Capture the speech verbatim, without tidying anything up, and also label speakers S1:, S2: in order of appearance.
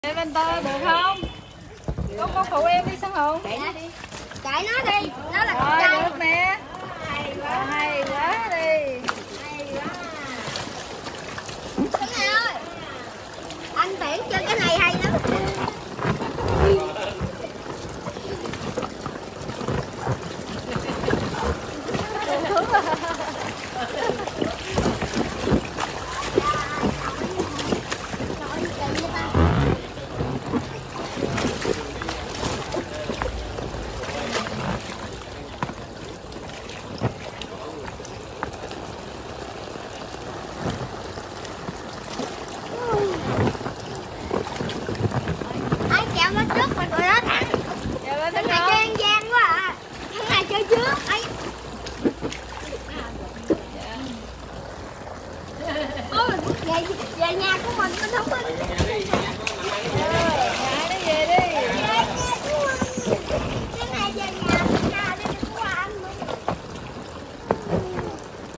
S1: Em bên tôi được không? Có con phụ em đi Sơn Hùng.
S2: Chạy nó đi. Chạy nó đi. Nó là
S1: rồi,
S2: con
S1: được nè. Hay quá, hay quá đi.
S2: Hay quá. Cái này ơi. Anh tiễn cho cái này hay lắm. Anh kéo nó trước mà tụi nó thắng.
S1: Kéo lên thắng.